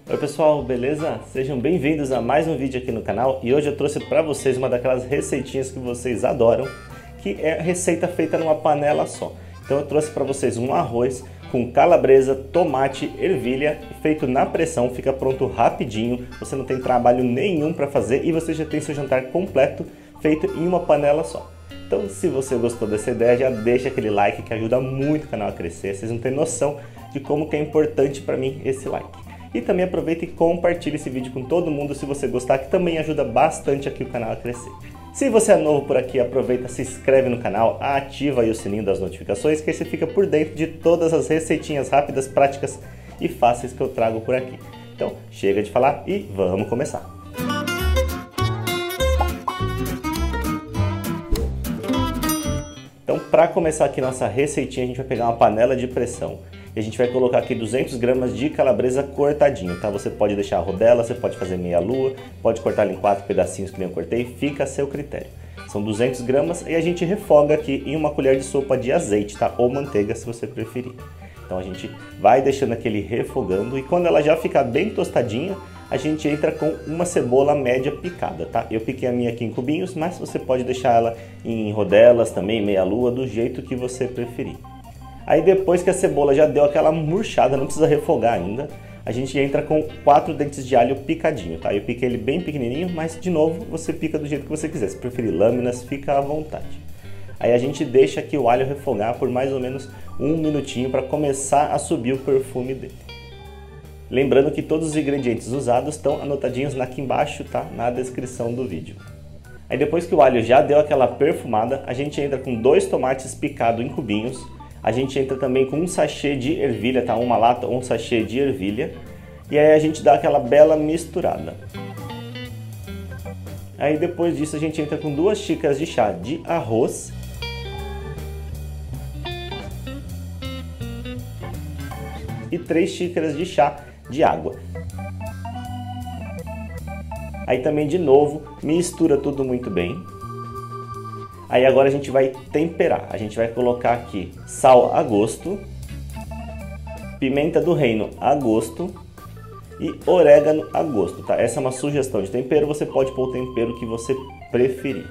Oi pessoal, beleza? Sejam bem-vindos a mais um vídeo aqui no canal e hoje eu trouxe para vocês uma daquelas receitinhas que vocês adoram, que é a receita feita numa panela só. Então eu trouxe para vocês um arroz com calabresa, tomate, ervilha, feito na pressão, fica pronto rapidinho, você não tem trabalho nenhum para fazer e você já tem seu jantar completo feito em uma panela só. Então se você gostou dessa ideia, já deixa aquele like que ajuda muito o canal a crescer, vocês não têm noção de como que é importante para mim esse like. E também aproveita e compartilhe esse vídeo com todo mundo se você gostar, que também ajuda bastante aqui o canal a crescer. Se você é novo por aqui, aproveita, se inscreve no canal, ativa aí o sininho das notificações, que aí você fica por dentro de todas as receitinhas rápidas, práticas e fáceis que eu trago por aqui. Então, chega de falar e vamos começar! Então, para começar aqui nossa receitinha, a gente vai pegar uma panela de pressão e a gente vai colocar aqui 200 gramas de calabresa cortadinho, tá? Você pode deixar a rodela, você pode fazer meia lua, pode cortar em 4 pedacinhos que nem eu cortei, fica a seu critério. São 200 gramas e a gente refoga aqui em uma colher de sopa de azeite, tá? Ou manteiga, se você preferir. Então a gente vai deixando aquele refogando e quando ela já ficar bem tostadinha, a gente entra com uma cebola média picada, tá? Eu piquei a minha aqui em cubinhos, mas você pode deixar ela em rodelas também, meia lua, do jeito que você preferir. Aí depois que a cebola já deu aquela murchada, não precisa refogar ainda, a gente entra com 4 dentes de alho picadinho, tá? Eu piquei ele bem pequenininho, mas de novo você pica do jeito que você quiser, se preferir lâminas, fica à vontade. Aí a gente deixa aqui o alho refogar por mais ou menos 1 minutinho para começar a subir o perfume dele. Lembrando que todos os ingredientes usados estão anotadinhos aqui embaixo, tá? Na descrição do vídeo. Aí depois que o alho já deu aquela perfumada, a gente entra com 2 tomates picados em cubinhos. A gente entra também com um sachê de ervilha, tá? Uma lata ou um sachê de ervilha. E aí a gente dá aquela bela misturada. Aí depois disso a gente entra com 2 xícaras de chá de arroz. E 3 xícaras de chá de água. Aí também de novo mistura tudo muito bem. Aí agora a gente vai temperar. A gente vai colocar aqui sal a gosto, pimenta do reino a gosto e orégano a gosto, tá? Essa é uma sugestão de tempero, você pode pôr o tempero que você preferir.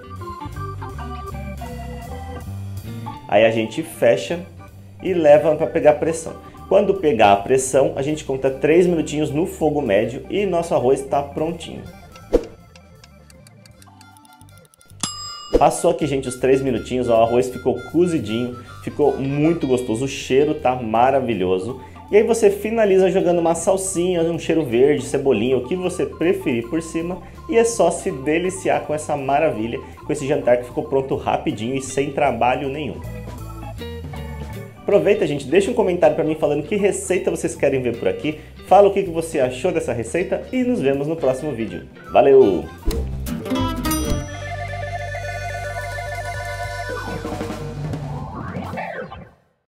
Aí a gente fecha e leva para pegar pressão. Quando pegar a pressão, a gente conta 3 minutinhos no fogo médio e nosso arroz está prontinho. Passou aqui, gente, os 3 minutinhos, ó, o arroz ficou cozidinho, ficou muito gostoso, o cheiro tá maravilhoso. E aí você finaliza jogando uma salsinha, um cheiro verde, cebolinha, o que você preferir por cima. E é só se deliciar com essa maravilha, com esse jantar que ficou pronto rapidinho e sem trabalho nenhum. Aproveita, gente, deixa um comentário para mim falando que receita vocês querem ver por aqui. Fala o que você achou dessa receita e nos vemos no próximo vídeo. Valeu!